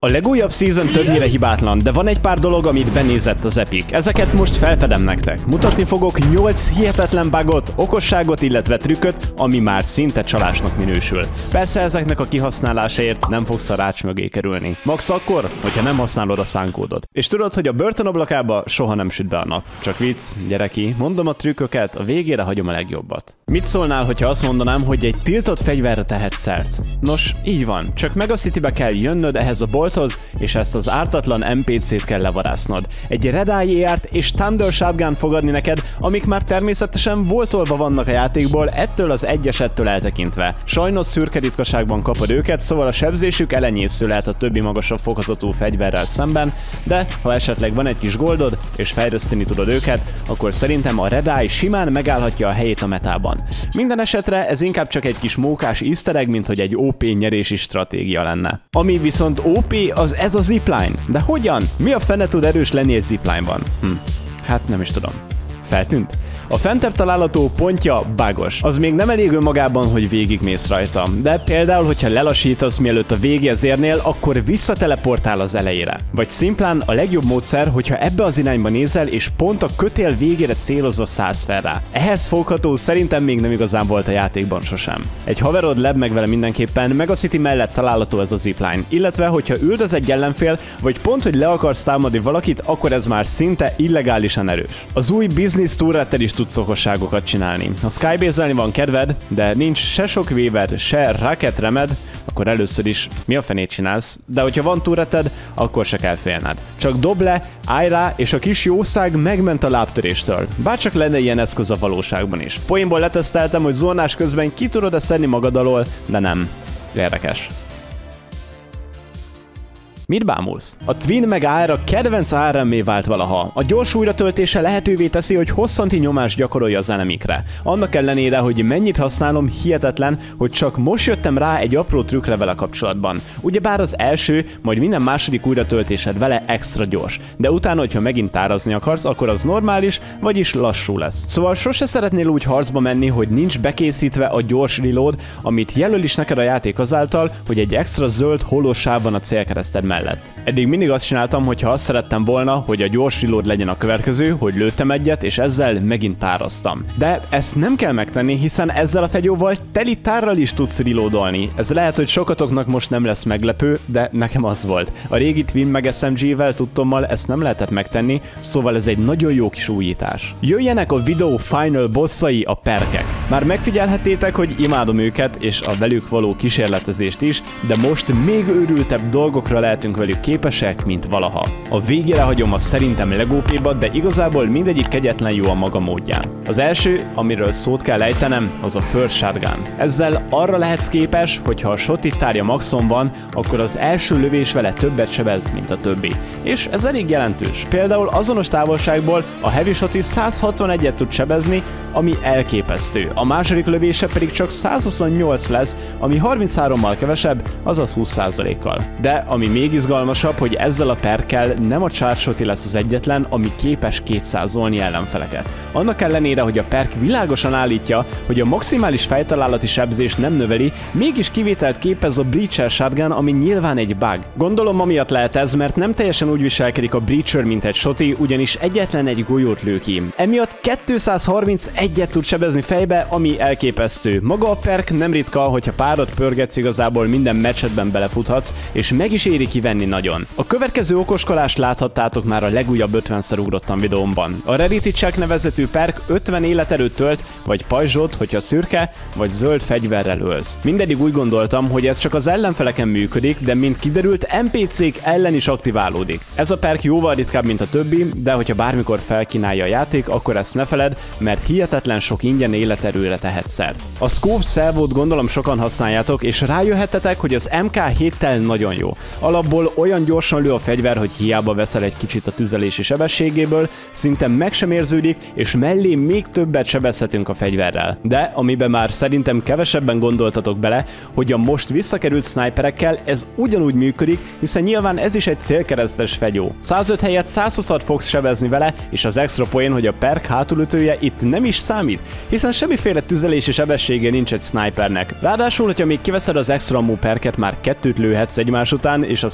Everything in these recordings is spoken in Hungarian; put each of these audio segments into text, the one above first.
A legújabb season többnyire hibátlan, de van egy pár dolog, amit benézett az Epic. Ezeket most felfedem nektek. Mutatni fogok 8 hihetetlen bugot, okosságot, illetve trükköt, ami már szinte csalásnak minősül. Persze ezeknek a kihasználásáért nem fogsz a rács mögé kerülni. Max akkor, hogyha nem használod a szánkódot. És tudod, hogy a börtönablakába soha nem süt be a nap. Csak vicc, gyere ki, mondom a trükköket, a végére hagyom a legjobbat. Mit szólnál, hogyha azt mondanám, hogy egy tiltott fegyverre tehetsz szert? Nos, így van, csak Mega Citybe kell jönnöd ehhez a bolthoz, és ezt az ártatlan NPC-t kell levarásznod. Egy Red Eye AR-t és Thunder Shotgun fog adni neked, amik már természetesen voltolva vannak a játékból, ettől az egyesettől eltekintve. Sajnos szürke ritkaságban kapod őket, szóval a sebzésük elenyésző lehet a többi magasabb fokozatú fegyverrel szemben, de ha esetleg van egy kis goldod, és fejleszteni tudod őket, akkor szerintem a Red Eye simán megállhatja a helyét a metában. Minden esetre ez inkább csak egy kis mókás easter egg, mint hogy egy OP nyerési stratégia lenne. Ami viszont OP, az ez a zipline. De hogyan? Mi a fene tud erős lenni egy zipline-ban? Hát nem is tudom. Feltűnt? A fentebb található pontja bugos. Az még nem elég önmagában, hogy végigmész rajta. De például, hogyha lelassítasz mielőtt a végéhez érnél, akkor visszateleportál az elejére. Vagy szimplán a legjobb módszer, hogyha ebbe az irányba nézel, és pont a kötél végére célozva szállsz fel rá. Ehhez fogható szerintem még nem igazán volt a játékban sosem. Egy haverod leb meg vele mindenképpen, Mega City mellett található ez a zipline. Illetve, hogyha üldöz egy ellenfél, vagy pont, hogy le akarsz támadni valakit, akkor ez már szinte illegálisan erős. Az új Business Tourral is tudsz okosságokat csinálni. Ha skybase-elni van kedved, de nincs se sok Weaver, se Rocket Remed, akkor először is mi a fenét csinálsz, de hogyha van turreted, akkor se kell félned. Csak dob le, állj rá, és a kis jószág megment a lábtöréstől. Bárcsak lenne ilyen eszköz a valóságban is. Poénból leteszteltem, hogy zónás közben ki tudod-e szedni magad alól, de nem. Érdekes. Mit bámulsz? A Twin meg AR a kedvenc ARM-mé vált valaha. A gyors újratöltése lehetővé teszi, hogy hosszanti nyomást gyakorolja az enemikre. Annak ellenére, hogy mennyit használom, hihetetlen, hogy csak most jöttem rá egy apró trükkre vele kapcsolatban. Ugyebár az első, majd minden második újratöltésed vele extra gyors, de utána, hogyha megint tárazni akarsz, akkor az normális, vagyis lassú lesz. Szóval sose szeretnél úgy harcba menni, hogy nincs bekészítve a gyors reload, amit jelöl is neked a játék azáltal, hogy egy extra zöld holósáv van a célkereszted mellett. Eddig mindig azt csináltam, hogyha azt szerettem volna, hogy a gyors reload legyen a következő, hogy lőttem egyet, és ezzel megint táraztam. De ezt nem kell megtenni, hiszen ezzel a fegyóval teli tárral is tudsz reloadolni. Ez lehet, hogy sokatoknak most nem lesz meglepő, de nekem az volt. A régi Twin meg SMG-vel tudtommal ezt nem lehetett megtenni, szóval ez egy nagyon jó kis újítás. Jöjjenek a videó final bosszai, a perkek. Már megfigyelhettétek, hogy imádom őket, és a velük való kísérletezést is, de most még őrültebb dolgokra lehetünk velük képesek, mint valaha. A végére hagyom a szerintem legópébb, de igazából mindegyik kegyetlen jó a maga módján. Az első, amiről szót kell ejtenem, az a First Shotgun. Ezzel arra lehetsz képes, hogyha a shot tárja maxon van, akkor az első lövés vele többet sebez, mint a többi. És ez elég jelentős. Például azonos távolságból a heavy shot 161-et tud sebezni, ami elképesztő. A második lövése pedig csak 128 lesz, ami 33-mal kevesebb, azaz 20%-kal. De ami még izgalmasabb, hogy ezzel a perkkel nem a charge shot lesz az egyetlen, ami képes 200-olni ellenfeleket. Annak ellenére, hogy a perk világosan állítja, hogy a maximális fejtalálati sebzést nem növeli, mégis kivételt képez a Breacher Shotgun, ami nyilván egy bug. Gondolom amiatt lehet ez, mert nem teljesen úgy viselkedik a Breacher, mint egy shoti, ugyanis egyetlen egy golyót lő ki. Emiatt 231-et tud sebezni fejbe, ami elképesztő. Maga a perk nem ritka, hogyha párat pörgetsz, igazából minden meccsetben belefuthatsz, és meg is éri kivenni nagyon. A következő okoskolást láthattátok már a legújabb 50-szer ugrottam videómban. A Rarity Check nevezetű perk 50 életerőt tölt, vagy pajzsot, hogyha szürke, vagy zöld fegyverrel ölsz. Mindeddig úgy gondoltam, hogy ez csak az ellenfeleken működik, de mint kiderült, NPC-k ellen is aktiválódik. Ez a perk jóval ritkább, mint a többi, de hogyha bármikor felkínálja a játék, akkor ezt ne feled, mert hihetetlen sok ingyen életerőre tehet szert. A Scope Salvót gondolom sokan használjátok, és rájöhettetek, hogy az MK7-tel nagyon jó. Alapból olyan gyorsan lő a fegyver, hogy hiába veszel egy kicsit a tüzelési sebességéből, szinte meg sem érződik, és mellé még többet sebezhetünk a fegyverrel. De amiben már szerintem kevesebben gondoltatok bele, hogy a most visszakerült sniperekkel ez ugyanúgy működik, hiszen nyilván ez is egy célkeresztes fegyó. 105 helyett 120-at fogsz sebezni vele, és az extra poén, hogy a perk hátulütője itt nem is számít, hiszen semmiféle tüzelési sebessége nincs egy snipernek. Ráadásul, hogyha még kiveszed az extra ammo perket, már kettőt lőhetsz egymás után, és a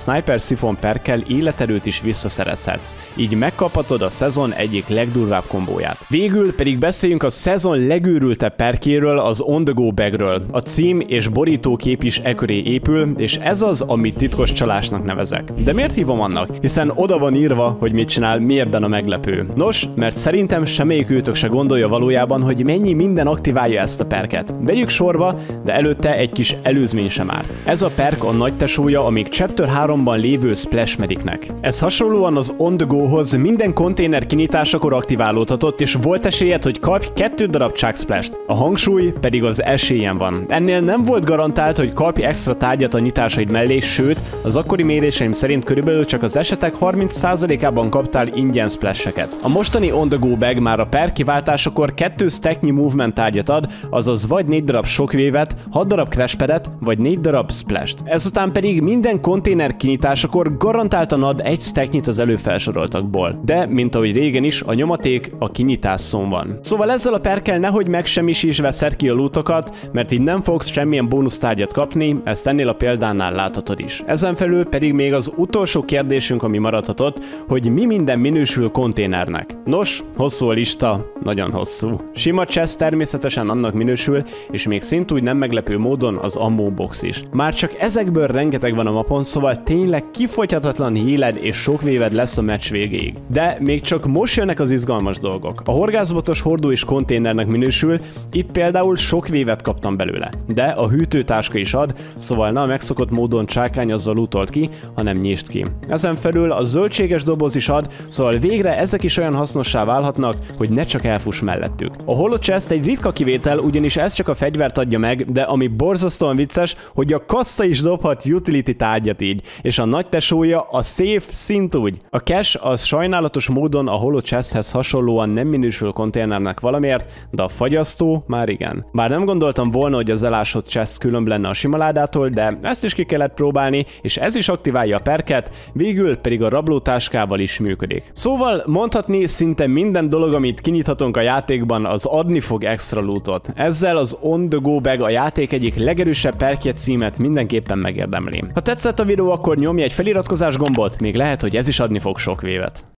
Sniper Siphon perkkel életerőt is visszaszerezhetsz, így megkaphatod a szezon egyik legdurvább kombóját. Végül pedig beszéljünk a szezon legőrültebb perkéről, az On The Go Bagről. A cím és borítókép is e köré épül, és ez az, amit titkos csalásnak nevezek. De miért hívom annak? Hiszen oda van írva, hogy mit csinál, mi ebben a meglepő. Nos, mert szerintem semmelyik őtök se gondolja valójában, hogy mennyi minden aktiválja ezt a perket. Vegyük sorba, de előtte egy kis előzmény sem árt. Ez a perk a nagy tesója a még Chapter 3-ban lévő Splash Medicnek. Ez hasonlóan az On The Go-hoz minden konténer kinyitásakor aktiválódhatott, és volt esélyed, hogy kapj 2 darab Chug Splash-t. A hangsúly pedig az esélyen van. Ennél nem volt garantált, hogy kapj extra tárgyat a nyitásaid mellé, sőt, az akkori méréseim szerint körülbelül csak az esetek 30%-ában kaptál ingyen splasheket. A mostani On The Go Bag már a perk kiváltásakor 2 stacknyi movement tárgyat ad, azaz vagy 4 darab Shockwave-et, 6 darab Crash Padet, vagy 4 darab Splash-t. Ezután pedig minden konténer kinyitásakor garantáltan ad egy stacknyit az előfelsoroltakból. De, mint ahogy régen is, a nyomaték a kinyitás szón van. Szóval ezzel a perkkel nehogy megsemmisíts, veszed ki a lootokat, mert így nem fogsz semmilyen bónusztárgyat kapni, ezt ennél a példánál láthatod is. Ezen felül pedig még az utolsó kérdésünk, ami maradhatott, hogy mi minden minősül konténernek. Nos, hosszú a lista, nagyon hosszú. Sima chest természetesen annak minősül, és még szintúgy nem meglepő módon az ammo box is. Már csak ezekből rengeteg van a mapon, szóval tényleg kifogyhatatlan healed és Shockwave-ed lesz a meccs végéig. De még csak most jönnek az izgalmas dolgok. A horgászbotos hordó is konténernek minősül, itt például Shockwave-et kaptam belőle. De a hűtőtáska is ad, szóval ne a megszokott módon csákányozzal lootolt ki, hanem nyisd ki. Ezen felül a zöldséges doboz is ad, szóval végre ezek is olyan hasznossá válhatnak, hogy ne csak elfuss mellettük. A Holo Chest egy ritka kivétel, ugyanis ez csak a fegyvert adja meg, de ami borzasztóan vicces, hogy a kassa is dobhat utility tárgyat így, és a nagy tesója a safe szintúgy. A cache az sajnálatos módon a Holo Chesthez hasonlóan nem minősül konténernek valamiért, de a fagyasztó már igen. Bár nem gondoltam volna, hogy az elásott chest különb lenne a sima ládától, de ezt is ki kellett próbálni, és ez is aktiválja a perket, végül pedig a rablótáskával is működik. Szóval mondhatni, szinte minden dolog, amit kinyithatunk a játékban, az adni fog extra lootot. Ezzel az On The Go Bag a játék egyik legerősebb perkje címet mindenképpen megérdemli. Ha tetszett a videó, akkor nyomj egy feliratkozás gombot, még lehet, hogy ez is adni fog Shockwave-et.